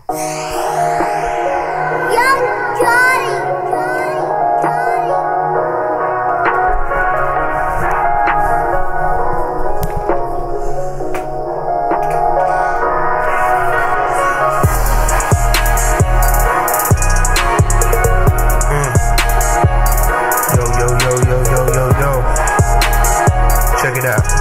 Check it out.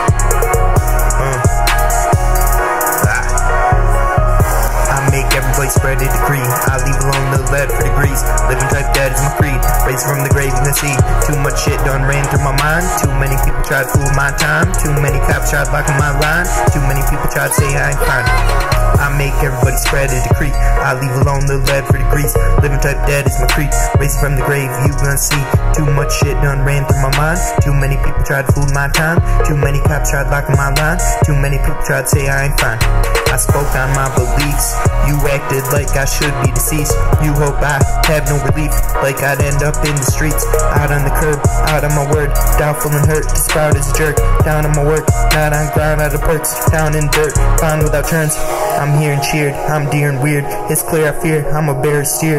I make everybody spread a degree. I leave alone the lead for degrees. Living type dead is my creed. Raised from the grave, you can see. Too much shit done ran through my mind. Too many people tried to fool my time. Too many cops tried blocking my line. Too many people tried to say I ain't fine. I make everybody spread a decree. I leave alone the lead for degrees. Living type dead is my creed. Raised from the grave, you gonna see. Too much shit done ran through my mind. Too many people tried to fool my time. Too many cops tried blocking my line. Too many people tried to say I ain't fine. I spoke on my beliefs. You acted like I should be deceased. You hope I have no relief, like I'd end up in the streets. Out on the curb, out on my word. Doubtful and hurt, just proud as a jerk. Down on my work, not on ground, out of perks. Down in dirt, found without turns. I'm here and cheered, I'm dear and weird. It's clear I fear, I'm a bear steer.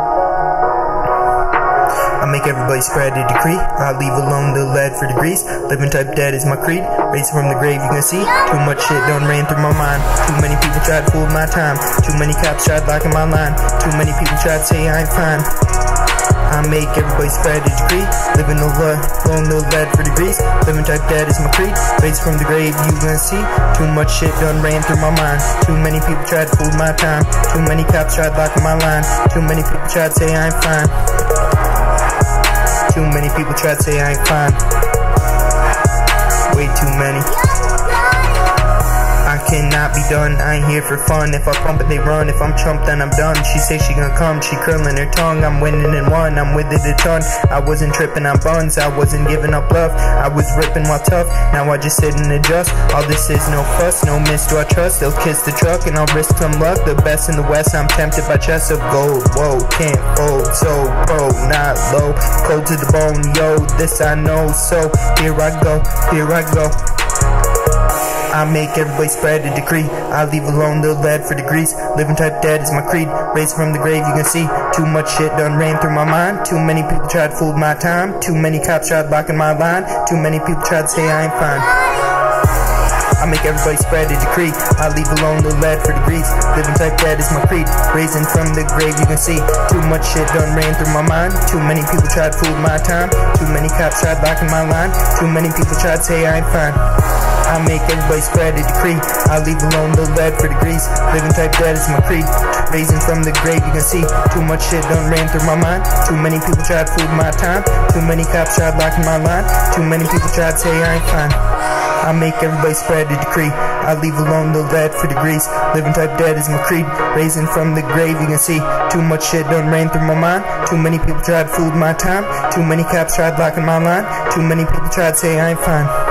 I make everybody spread a decree. I leave alone the lead for degrees. Living type dead is my creed. Raised from the grave, you can see. Too much shit done ran through my mind. Too many people tried to fool my time. Too many cops tried blocking my line. Too many people tried to say I ain't fine. I make everybody spread a decree. Living alone the lead for degrees. Living type dead is my creed. Raised from the grave, you gonna see. Too much shit done ran through my mind. Too many people tried to fool my time. Too many cops tried blocking my line. Too many people tried to say I ain't fine. Too many people try to say I ain't fine. Way too many. I cannot be done, I ain't here for fun. If I pump it, they run. If I'm chumped, then I'm done. She say she gonna come, she curling her tongue. I'm winning in one, I'm with it a ton. I wasn't tripping on buns, I wasn't giving up love. I was ripping while tough, now I just sit and adjust. All this is no fuss, no miss, do I trust? They'll kiss the truck and I'll risk some luck. The best in the west, I'm tempted by chests of gold. Whoa, can't fold, so pro, not low. Cold to the bone, yo, this I know. So here I go, here I go. I make everybody spread a decree. I leave alone the lead for degrees. Living type dead is my creed. Raised from the grave, you can see. Too much shit done ran through my mind. Too many people tried to fool my time. Too many cops tried blocking my line. Too many people tried to say I ain't fine. I make everybody spread a decree. I leave alone the lead for degrees. Living type dead is my creed. Raising from the grave, you can see. Too much shit done ran through my mind. Too many people tried to fool my time. Too many cops tried blocking my line. Too many people tried to say I ain't fine. I make everybody spread a decree. I leave alone the lead for degrees. Living type dead is my creed. Raising from the grave, you can see. Too much shit done ran through my mind. Too many people tried to fool my time. Too many cops tried blocking my line. Too many people tried to say I ain't fine. I make everybody spread a decree. I leave alone the lead for degrees. Living type dead is my creed. Raising from the grave, you can see. Too much shit done ran through my mind. Too many people tried to fool my time. Too many cops tried blocking my line. Too many people tried to say I ain't fine.